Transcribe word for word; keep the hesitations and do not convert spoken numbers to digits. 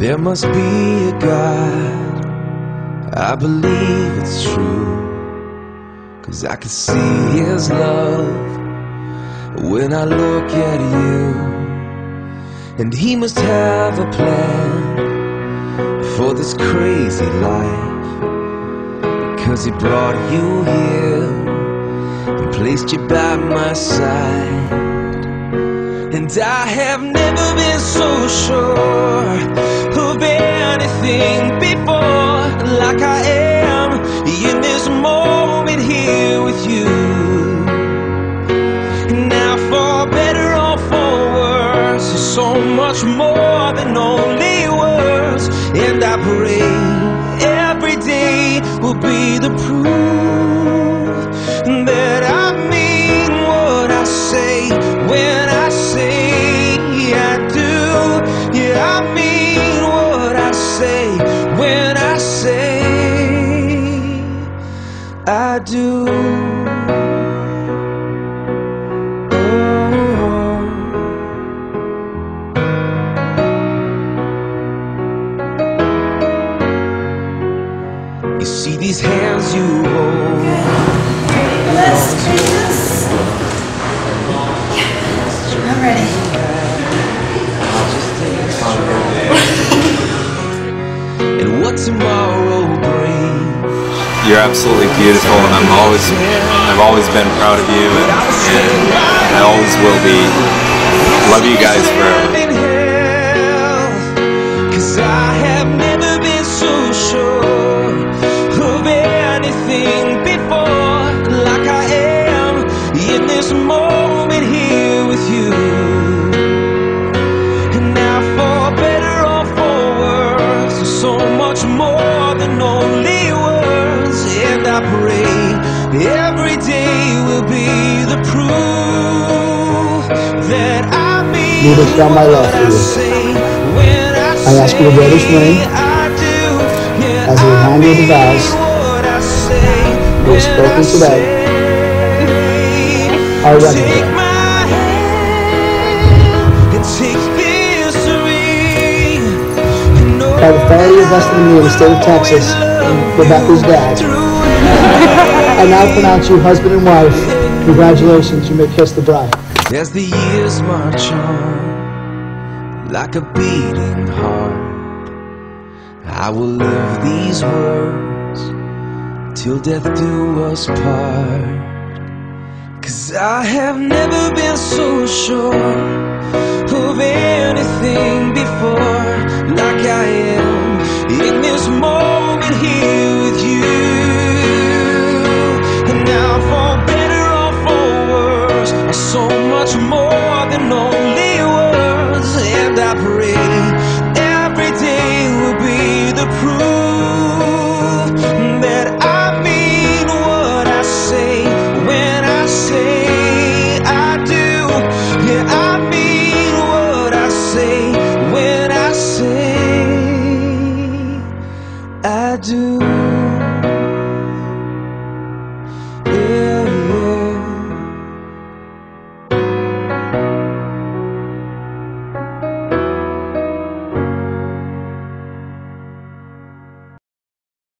There must be a God, I believe it's true, 'cause I can see His love when I look at you. And He must have a plan for this crazy life, because He brought you here and placed you by my side. And I have never been so sure of anything before, like I am in this moment here with you. Now for better or for worse, so much more than only words. And I pray every day will be the proof that I mean what I say when I say I do. Yeah, I mean what I say when I say I do. You see these hands you hold. Let's do this. Yeah, I'm ready. And what tomorrow brings. You're absolutely beautiful, and I'm always, I've always been proud of you, and, and I always will be. Love you guys forever. 'Cause I have never been so sure of anything before, like I am in this moment here with you. And now for better or for worse, so much more than only words. And I pray every day will be the proof that I mean Lead us down my love what for I you. say when I I ask you to bear this ring as a reminder of the vows we have spoken today. Our wedding day. By the authority vested in me in the state of Texas, Rebecca's dad, I now pronounce you husband and wife. Congratulations, you may kiss the bride. As the years march on, like a beating heart, I will live these words till death do us part. 'Cause I have never been so sure of anything before, like I am in this moment here with you. And now for better or for worse, so much more than only words. And I pray every day will be the proof that I mean what I say when I say I do. Yeah, I mean what I say when I say I do.